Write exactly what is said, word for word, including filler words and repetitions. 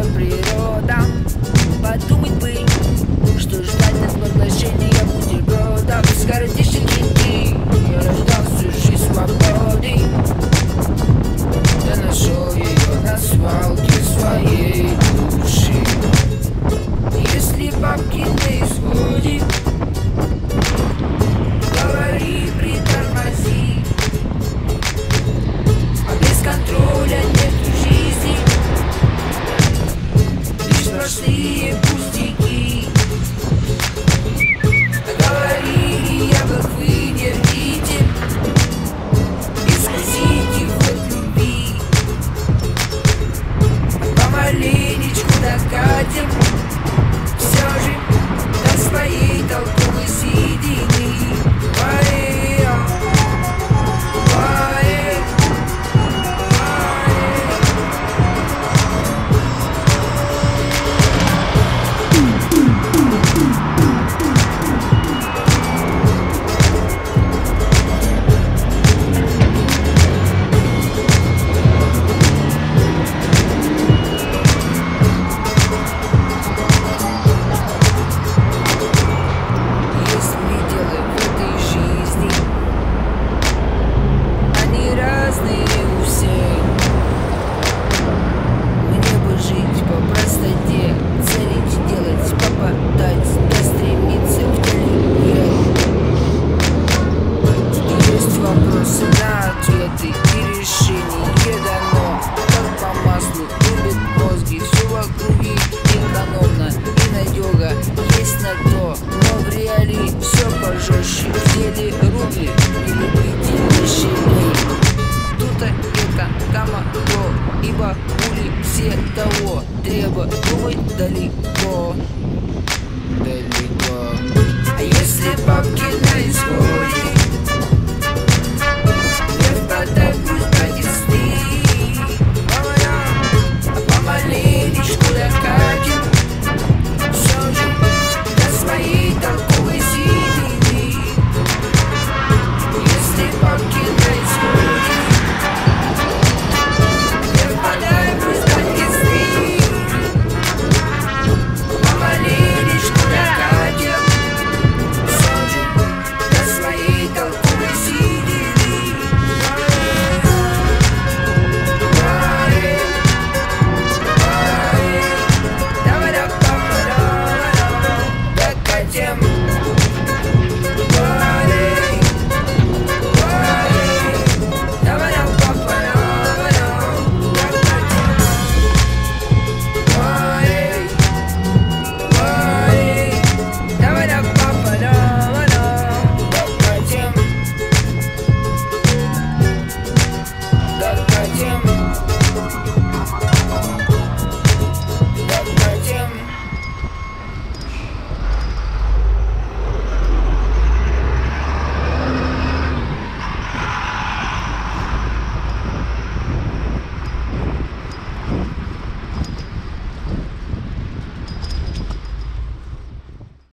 природа. Подумать бы, что ждать от поглощения бутерброда. Без коротейшей длины я ждал всю жизнь свободы. Я нашел ее на свалке своей души. Если бабки на исходе, говори, притормози. А без контроля нету жизни, лишь сплошные пустяки. Говори, яблок вы не рвите, искусите в любви. Помаленечку докатим все же до своей толковой седины. Поэ, поэ, ответы и решения дано, как по маслу, любит мозги, все в округе экономно и надега есть на то, но в реалии все пожестче, в деле рубли не любите вещей. Тут это, тама, то, ибо пули все того требуют думать далеко, далеко. А если бабки на исходе,